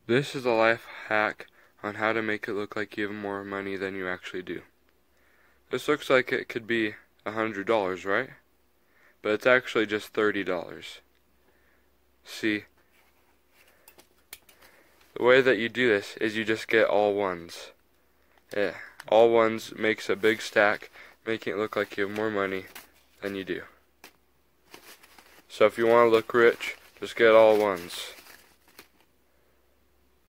This is a life hack on how to make it look like you have more money than you actually do. This looks like it could be $100, right? But it's actually just $30. See, the way that you do this is you just get all ones. Yeah, all ones makes a big stack, making it look like you have more money than you do. So if you want to look rich, just get all ones.